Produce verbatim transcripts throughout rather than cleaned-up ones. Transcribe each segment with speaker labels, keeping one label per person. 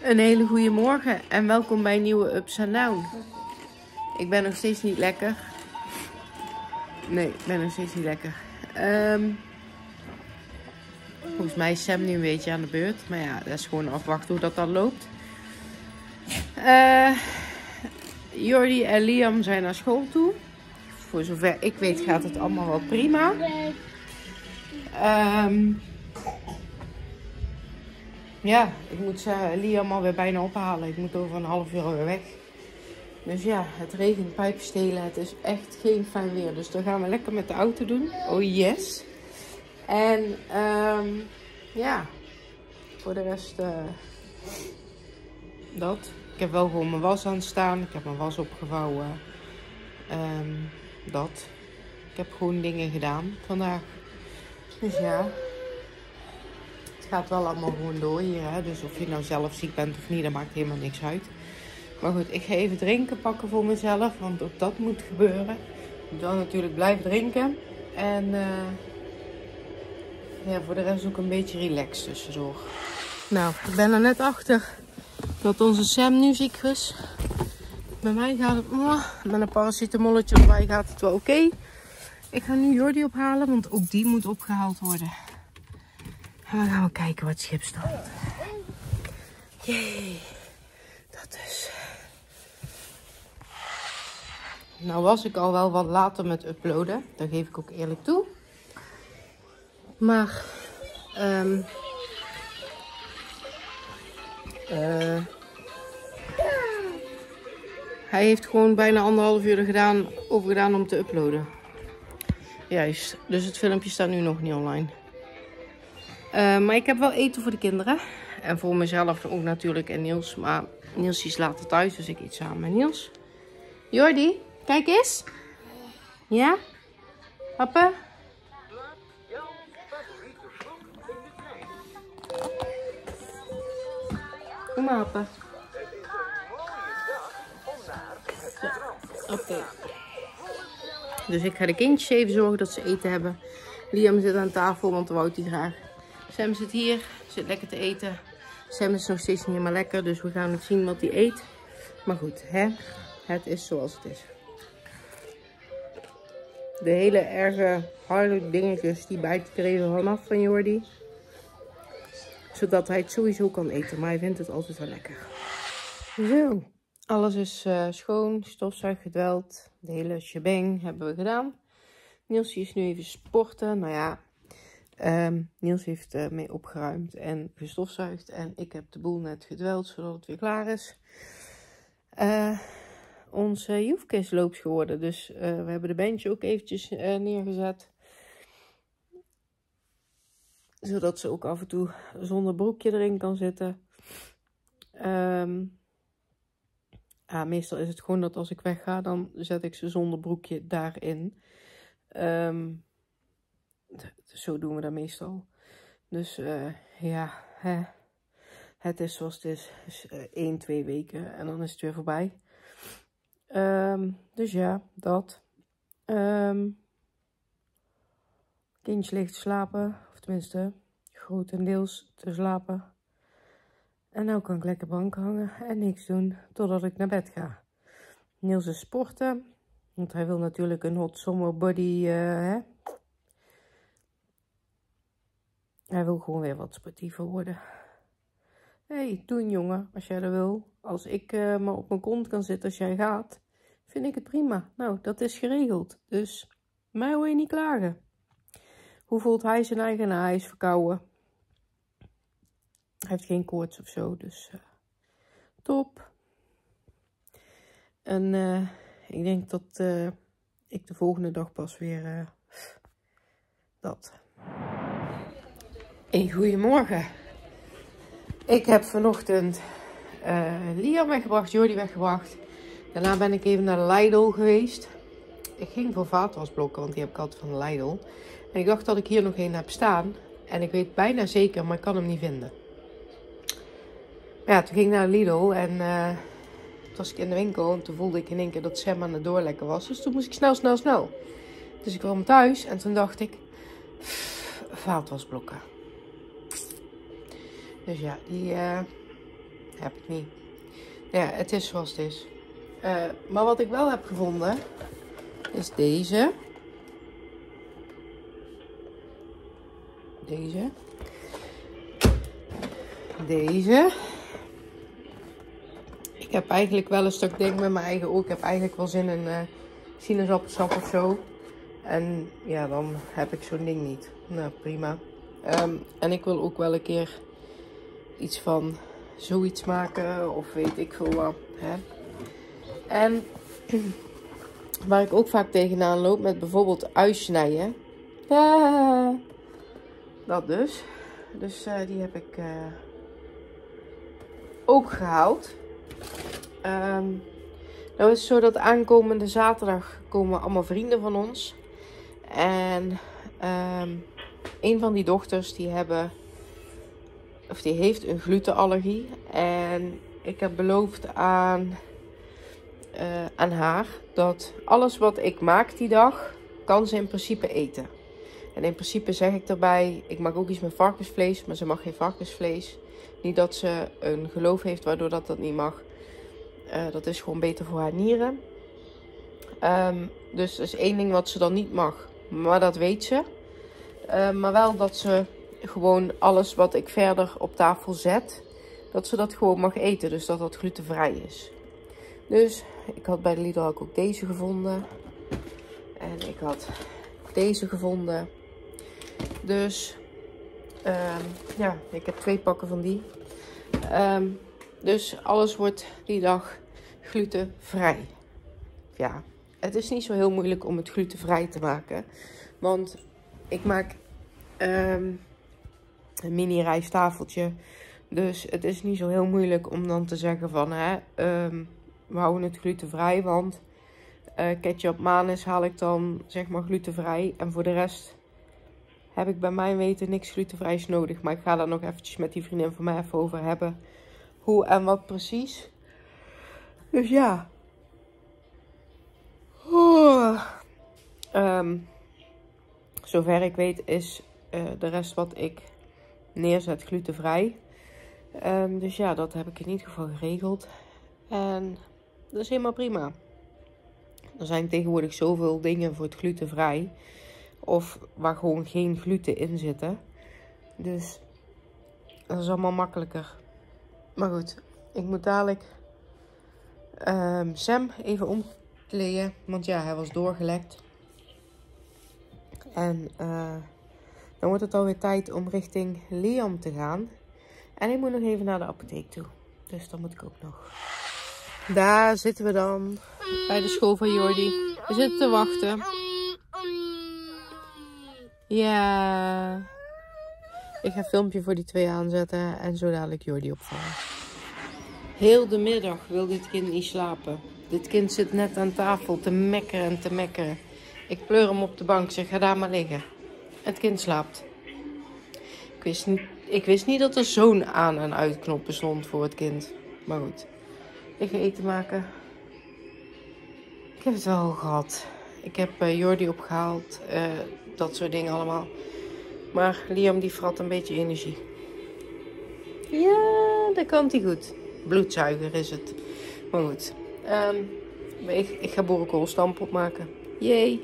Speaker 1: Een hele goede morgen en welkom bij een nieuwe Ups and Down. Ik ben nog steeds niet lekker. Nee, ik ben nog steeds niet lekker. Um, volgens mij is Sam nu een beetje aan de beurt. Maar ja, dat is gewoon afwachten hoe dat dan loopt. Uh, Jordi en Liam zijn naar school toe. Voor zover ik weet gaat het allemaal wel prima. Um, ja, ik moet uh, Liam alweer bijna ophalen. Ik moet over een half uur weer weg. Dus ja, het regent, pijpen stelen. Het is echt geen fijn weer. Dus dan gaan we lekker met de auto doen. Oh yes. En um, ja, voor de rest uh, dat. Ik heb wel gewoon mijn was aan staan. Ik heb mijn was opgevouwen. Um, dat. Ik heb gewoon dingen gedaan vandaag. Dus ja. Het gaat wel allemaal gewoon door hier. Hè? Dus of je nou zelf ziek bent of niet, dat maakt helemaal niks uit. Maar goed, ik ga even drinken pakken voor mezelf. Want ook dat moet gebeuren. Ik moet dan natuurlijk blijven drinken. En uh, ja, voor de rest ook een beetje relaxed tussendoor. Nou, ik ben er net achter dat onze Sam nu ziek is. Bij mij gaat het, oh, met een paracetamolletje erbij gaat het wel oké. Okay. Ik ga nu Jordi ophalen, want ook die moet opgehaald worden. En dan gaan we kijken wat schip staat. Jee, dat is... Nou was ik al wel wat later met uploaden, dat geef ik ook eerlijk toe. Maar... Um, uh, hij heeft gewoon bijna anderhalf uur er gedaan, over gedaan om te uploaden. Juist, dus het filmpje staat nu nog niet online. Uh, maar ik heb wel eten voor de kinderen. En voor mezelf ook natuurlijk en Niels. Maar Niels is later thuis, dus ik eet samen met Niels. Jordi, kijk eens. Ja? Papa? Kom maar, papa. Oké. Okay. Dus ik ga de kindjes even zorgen dat ze eten hebben. Liam zit aan tafel, want dat wou hij graag. Sam zit hier, zit lekker te eten. Sam is nog steeds niet helemaal lekker, dus we gaan nog zien wat hij eet. Maar goed, hè? Het is zoals het is. De hele erge harde dingetjes, die bijt er even vanaf van Jordi. Zodat hij het sowieso kan eten, maar hij vindt het altijd wel lekker. Zo. Alles is uh, schoon, stofzuig gedweld. De hele shebang hebben we gedaan. Niels is nu even sporten. Nou ja, um, Niels heeft uh, mee opgeruimd en gestofzuigd. En ik heb de boel net gedweld, zodat het weer klaar is. Uh, onze Joefke is loops geworden. Dus uh, we hebben de bandje ook eventjes uh, neergezet. Zodat ze ook af en toe zonder broekje erin kan zitten. Um, Ja, meestal is het gewoon dat als ik wegga, dan zet ik ze zonder broekje daarin. Um, zo doen we dat meestal. Dus uh, ja, hè, het is zoals het is. Dus uh, één, twee weken en dan is het weer voorbij. Um, dus ja, dat. Um, kindje ligt te slapen, of tenminste grotendeels te slapen. En nu kan ik lekker bank hangen en niks doen totdat ik naar bed ga. Niels is sporten, want hij wil natuurlijk een hot summer body. Uh, hè? Hij wil gewoon weer wat sportiever worden. Hé, hey, doen jongen, als jij dat wil. Als ik uh, maar op mijn kont kan zitten als jij gaat, vind ik het prima. Nou, dat is geregeld. Dus mij hoor je niet klagen. Hoe voelt hij zijn eigen? Hij is verkouden. Hij heeft geen koorts of zo, dus uh, top. En uh, ik denk dat uh, ik de volgende dag pas weer uh, dat. Hey, goedemorgen. Ik heb vanochtend uh, Liam weggebracht, Jordi weggebracht. Daarna ben ik even naar de Lidl geweest. Ik ging voor vaatwasblokken, want die heb ik altijd van de Lidl. En ik dacht dat ik hier nog één heb staan. En ik weet bijna zeker, maar ik kan hem niet vinden. Ja, toen ging ik naar de Lidl en uh, toen was ik in de winkel en toen voelde ik in één keer dat Sam aan het doorlekken was. Dus toen moest ik snel, snel, snel. Dus ik kwam thuis en toen dacht ik, vaatwasblokken. Dus ja, die uh, heb ik niet. Ja, het is zoals het is. Uh, maar wat ik wel heb gevonden, is deze. Deze. Deze. Ik heb eigenlijk wel een stuk ding met mijn eigen oog. Ik heb eigenlijk wel zin in uh, sinaasappelsap of zo. En ja, dan heb ik zo'n ding niet. Nou, prima. Um, en ik wil ook wel een keer iets van zoiets maken. Of weet ik veel wat. Hè? En waar ik ook vaak tegenaan loop met bijvoorbeeld uitsnijden. Ja, dat dus. Dus uh, die heb ik uh, ook gehaald. Um, nou is het zo dat aankomende zaterdag komen allemaal vrienden van ons. En um, een van die dochters die hebben, of die heeft een glutenallergie. En ik heb beloofd aan, uh, aan haar dat alles wat ik maak die dag, kan ze in principe eten. En in principe zeg ik erbij, ik maak ook iets met varkensvlees, maar ze mag geen varkensvlees. Niet dat ze een geloof heeft waardoor dat, dat niet mag. Uh, dat is gewoon beter voor haar nieren. Um, dus dat is één ding wat ze dan niet mag. Maar dat weet ze. Uh, maar wel dat ze gewoon alles wat ik verder op tafel zet, dat ze dat gewoon mag eten. Dus dat dat glutenvrij is. Dus ik had bij de Lidl ook deze gevonden. En ik had deze gevonden. Dus um, ja, ik heb twee pakken van die. Um, dus alles wordt die dag glutenvrij. Ja, het is niet zo heel moeilijk om het glutenvrij te maken. Want ik maak um, een mini rijsttafeltje. Dus het is niet zo heel moeilijk om dan te zeggen van, hè, um, we houden het glutenvrij. Want uh, ketchup manis haal ik dan zeg maar glutenvrij. En voor de rest heb ik bij mijn weten niks glutenvrijs nodig. Maar ik ga daar nog eventjes met die vriendin van mij even over hebben. Hoe en wat precies. Dus ja. Oh. Um, zover ik weet is uh, de rest wat ik neerzet glutenvrij. Um, dus ja, dat heb ik in ieder geval geregeld. En dat is helemaal prima. Er zijn tegenwoordig zoveel dingen voor het glutenvrij. Of waar gewoon geen gluten in zitten. Dus dat is allemaal makkelijker. Maar goed, ik moet dadelijk um, Sam even omkleden. Want ja, hij was doorgelekt. En uh, dan wordt het alweer tijd om richting Liam te gaan. En ik moet nog even naar de apotheek toe. Dus dan moet ik ook nog. Daar zitten we dan. Bij de school van Jordi. We zitten te wachten. Ja. Ik ga een filmpje voor die twee aanzetten. En zo dadelijk Jordi opvangen. Heel de middag wil dit kind niet slapen. Dit kind zit net aan tafel te mekkeren en te mekkeren. Ik pleur hem op de bank. Zeg, ga daar maar liggen. Het kind slaapt. Ik wist niet, ik wist niet dat er zo'n aan- en uitknop bestond voor het kind. Maar goed. Ik ga eten maken. Ik heb het wel gehad. Ik heb uh, Jordi opgehaald. Uh, dat soort dingen allemaal. Maar Liam die vrat een beetje energie. Ja, dat kan hij goed. Bloedzuiger is het. Maar goed. Um, ik, ik ga boerenkoolstamp opmaken. Jee.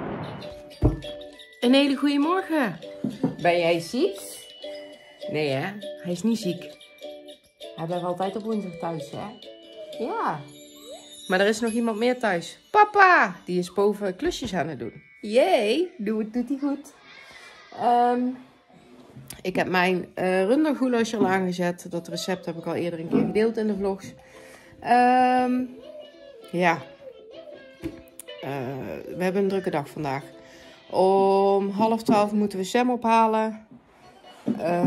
Speaker 1: Een hele goede morgen. Ben jij ziek? Nee hè, hij is niet ziek. Hij blijft altijd op woensdag thuis hè. Ja. Maar er is nog iemand meer thuis. Papa, die is boven klusjes aan het doen. Jee, doe, doet hij goed. Um, ik heb mijn uh, rundergoulash al aangezet. Dat recept heb ik al eerder een keer gedeeld in de vlogs. Um, ja. Uh, we hebben een drukke dag vandaag. Om half twaalf moeten we Sam ophalen. Uh,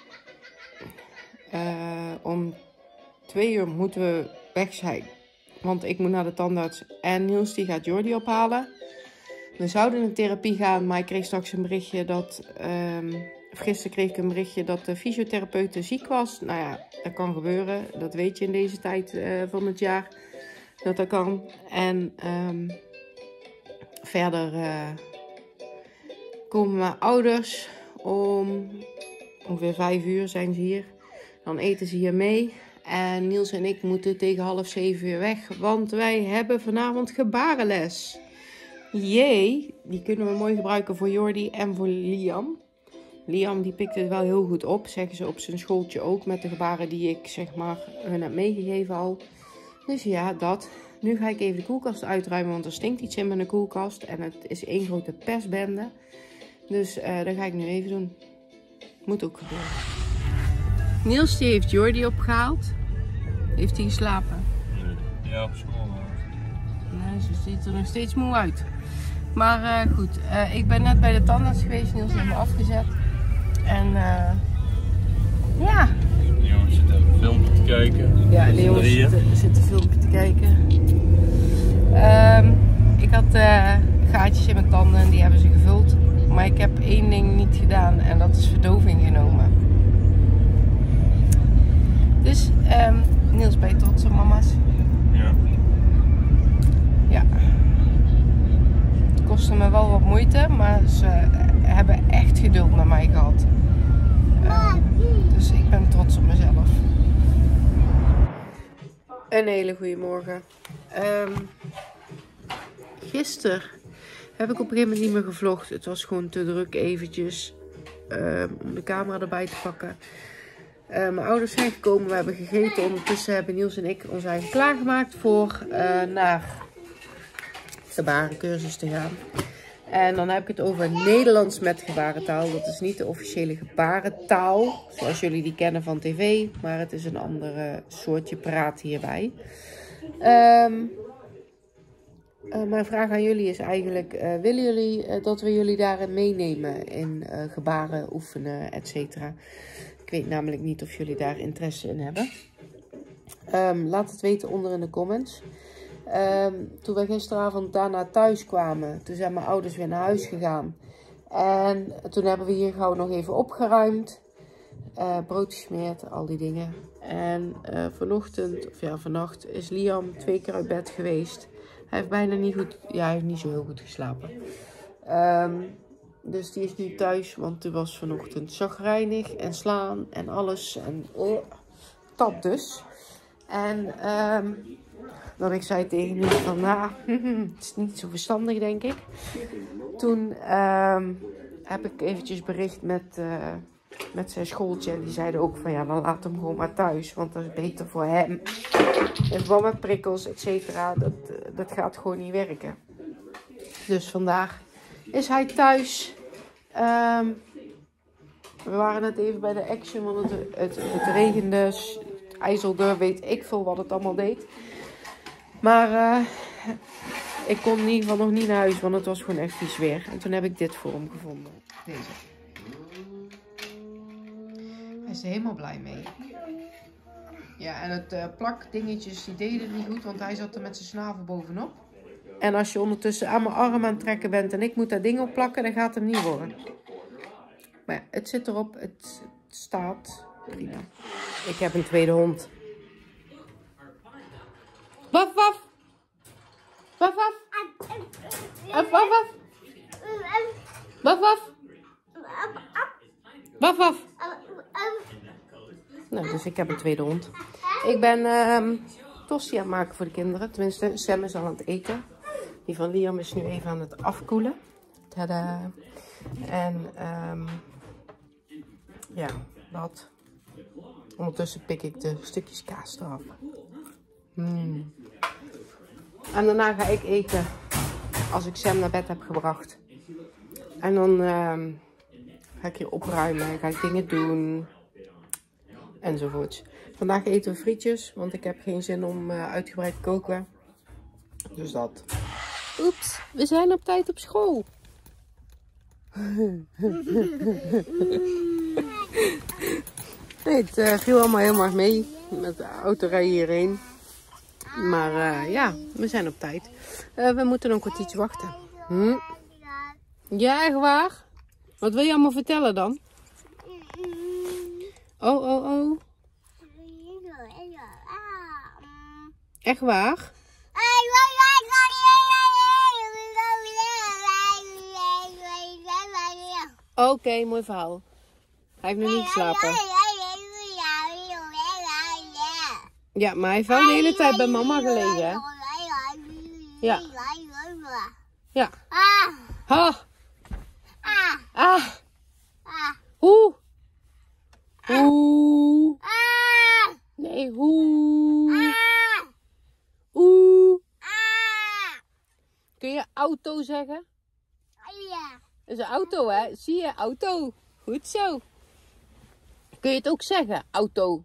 Speaker 1: uh, om twee uur moeten we weg zijn. Want ik moet naar de tandarts. En Niels die gaat Jordi ophalen. We zouden in therapie gaan. Maar ik kreeg straks een berichtje dat... Um, gisteren kreeg ik een berichtje dat de fysiotherapeute ziek was. Nou ja, dat kan gebeuren. Dat weet je in deze tijd uh, van het jaar. Dat dat kan. En um, verder uh, komen mijn ouders om ongeveer vijf uur zijn ze hier. Dan eten ze hier mee. En Niels en ik moeten tegen half zeven weer weg, want wij hebben vanavond gebarenles. Jee, die kunnen we mooi gebruiken voor Jordi en voor Liam. Liam die pikt het wel heel goed op, zeggen ze op zijn schooltje ook, met de gebaren die ik zeg maar hun heb meegegeven al. Dus ja, dat. Nu ga ik even de koelkast uitruimen, want er stinkt iets in mijn koelkast. En het is één grote pestbende. Dus uh, dat ga ik nu even doen. Moet ook gebeuren. Niels die heeft Jordi opgehaald. Heeft hij geslapen?
Speaker 2: Ja, op school.
Speaker 1: Nee, ze ziet er nog steeds moe uit. Maar uh, goed, uh, ik ben net bij de tandarts geweest. Niels heeft me afgezet. En uh, ja.
Speaker 2: De jongens zitten een filmpje te kijken.
Speaker 1: Ja, de jongens zitten, zitten een filmpje te kijken. Um, ik had uh, gaatjes in mijn tanden en die hebben ze gevuld. Maar ik heb één ding niet gedaan en dat is verdoving genomen. Dus um, Niels, ben je trots op mama's?
Speaker 2: Ja.
Speaker 1: Ja. Het kostte me wel wat moeite, maar ze hebben echt geduld met mij gehad. Uh, dus ik ben trots op mezelf. Een hele goede morgen. Um, gisteren heb ik op een gegeven moment niet meer gevlogd. Het was gewoon te druk eventjes um, om de camera erbij te pakken. Uh, mijn ouders zijn gekomen, we hebben gegeten. Ondertussen hebben Niels en ik ons eigen klaargemaakt voor uh, naar de gebarencursus te gaan. En dan heb ik het over Nederlands met gebarentaal. Dat is niet de officiële gebarentaal, zoals jullie die kennen van tv. Maar het is een andere soortje praat hierbij. Um, uh, mijn vraag aan jullie is eigenlijk, uh, willen jullie uh, dat we jullie daarin meenemen in uh, gebaren oefenen, et cetera. Ik weet namelijk niet of jullie daar interesse in hebben. Um, laat het weten onder in de comments. Um, toen we gisteravond daarna thuis kwamen, toen zijn mijn ouders weer naar huis gegaan. En toen hebben we hier gauw nog even opgeruimd. Uh, brood gesmeerd, al die dingen. En uh, vanochtend, of ja vannacht, is Liam twee keer uit bed geweest. Hij heeft bijna niet goed, ja hij heeft niet zo heel goed geslapen. Um, dus die is nu thuis, want hij was vanochtend chagrijnig en slaan en alles. En uh, dat dus. En um, dat ik zei tegen hem van, nou, het is niet zo verstandig denk ik. Toen um, heb ik eventjes bericht met, uh, met zijn schooltje. En die zeiden ook van, ja, dan laat hem gewoon maar thuis. Want dat is beter voor hem. En van met prikkels, et cetera. Dat, dat gaat gewoon niet werken. Dus vandaag is hij thuis. Um, we waren net even bij de Action, want het, het, het regende, het ijzelde, weet ik veel wat het allemaal deed. Maar uh, ik kon in ieder geval nog niet naar huis, want het was gewoon echt vies weer. En toen heb ik dit voor hem gevonden. Deze. Hij is er helemaal blij mee. Ja, en het uh, plakdingetjes, die deden het niet goed, want hij zat er met zijn snavel bovenop. En als je ondertussen aan mijn arm aan het trekken bent en ik moet dat ding opplakken, dan gaat het hem niet worden. Maar ja, het zit erop, het, het staat prima. Ik heb een tweede hond. Waf, waf. Waf, waf. Waf, waf, waf. Waf, waf. Waf, waf. Nou, dus ik heb een tweede hond. Ik ben uh, tosti aan het maken voor de kinderen. Tenminste, Sam is al aan het eten. Die van Liam is nu even aan het afkoelen. Tada. En um, ja, dat. Ondertussen pik ik de stukjes kaas eraf. Mm. En daarna ga ik eten als ik Sam naar bed heb gebracht. En dan um, ga ik hier opruimen, ga ik dingen doen. Enzovoorts. Vandaag eten we frietjes, want ik heb geen zin om uh, uitgebreid te koken. Dus dat. Oeps, we zijn op tijd op school. Nee, het uh, viel allemaal heel erg mee met de autorijden hierheen. Maar uh, ja, we zijn op tijd. Uh, we moeten nog een kwartiertje wachten. Hm? Ja, echt waar? Wat wil je allemaal vertellen dan? Oh, oh, oh. Echt waar? Oké, okay, mooi verhaal. Hij heeft nog niet geslapen. Ja, maar hij heeft wel de hele tijd bij mama gelegen, hè? Ja. Ja. Ha. Ah. Hoe. Hoe. Nee, hoe. Oeh. Kun je auto zeggen?
Speaker 3: Ja.
Speaker 1: Dat is een auto, hè? Zie je, auto. Goed zo. Kun je het ook zeggen, auto?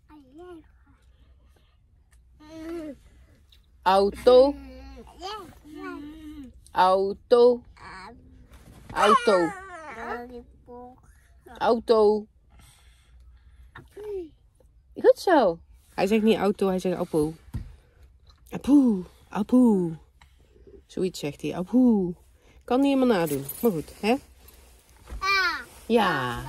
Speaker 1: Auto. Auto. Auto. Auto. Goed zo. Hij zegt niet auto, hij zegt apoe. Apoe. Apoe. Zoiets zegt hij. Apoe. Kan niet helemaal nadoen. Maar goed, hè? Ja.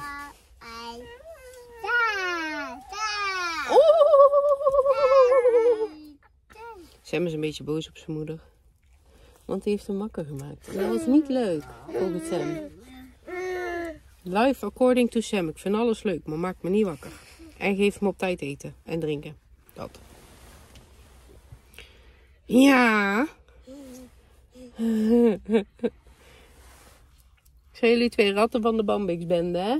Speaker 1: Sam is een beetje boos op zijn moeder. Want die heeft hem wakker gemaakt. En dat was niet leuk, volgens Sam. Life according to Sam. Ik vind alles leuk, maar maak me niet wakker. En geef hem op tijd eten en drinken. Dat. Ja. Zijn jullie twee ratten van de Bambix bende, hè?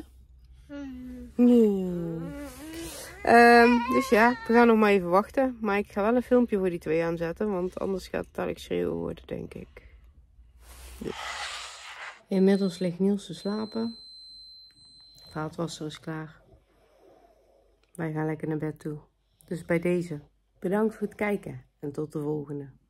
Speaker 1: Ja. Um, dus ja, we gaan nog maar even wachten. Maar ik ga wel een filmpje voor die twee aanzetten. Want anders gaat het dadelijk schreeuwen worden, denk ik. Ja. Inmiddels ligt Niels te slapen. Het vaatwasser is klaar. Wij gaan lekker naar bed toe. Dus bij deze, bedankt voor het kijken. En tot de volgende.